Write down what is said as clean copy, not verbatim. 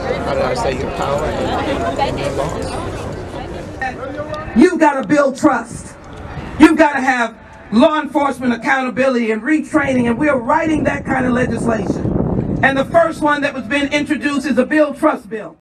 how did I say, your power and your laws. You've got to build trust. You've got to have law enforcement accountability and retraining, and we're writing that kind of legislation. And the first one that was being introduced is a Build Trust bill.